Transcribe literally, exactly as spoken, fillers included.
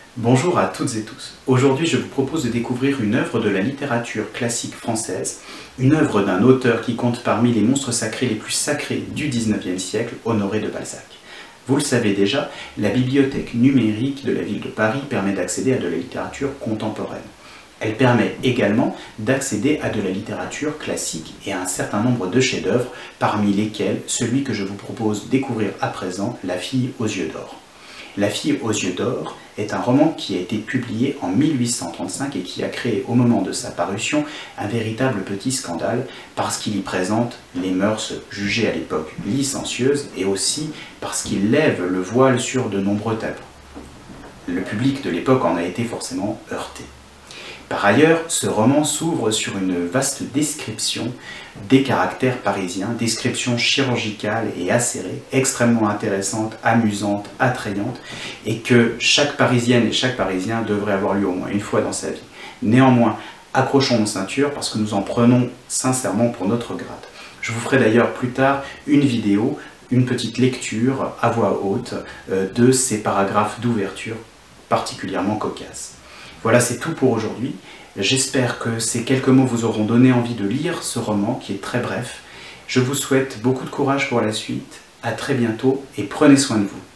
Bonjour à toutes et tous. Aujourd'hui, je vous propose de découvrir une œuvre de la littérature classique française, une œuvre d'un auteur qui compte parmi les monstres sacrés les plus sacrés du dix-neuvième siècle, Honoré de Balzac. Vous le savez déjà, la bibliothèque numérique de la ville de Paris permet d'accéder à de la littérature contemporaine. Elle permet également d'accéder à de la littérature classique et à un certain nombre de chefs-d'œuvre, parmi lesquels celui que je vous propose de découvrir à présent, La fille aux yeux d'or. La fille aux yeux d'or est un roman qui a été publié en mille huit cent trente-cinq et qui a créé au moment de sa parution un véritable petit scandale parce qu'il y présente les mœurs jugées à l'époque licencieuses et aussi parce qu'il lève le voile sur de nombreux tabous. Le public de l'époque en a été forcément heurté. Par ailleurs, ce roman s'ouvre sur une vaste description des caractères parisiens, description chirurgicale et acérée, extrêmement intéressante, amusante, attrayante, et que chaque Parisienne et chaque Parisien devrait avoir lu au moins une fois dans sa vie. Néanmoins, accrochons nos ceintures parce que nous en prenons sincèrement pour notre grade. Je vous ferai d'ailleurs plus tard une vidéo, une petite lecture à voix haute de ces paragraphes d'ouverture particulièrement cocasses. Voilà, c'est tout pour aujourd'hui. J'espère que ces quelques mots vous auront donné envie de lire ce roman qui est très bref. Je vous souhaite beaucoup de courage pour la suite. À très bientôt et prenez soin de vous.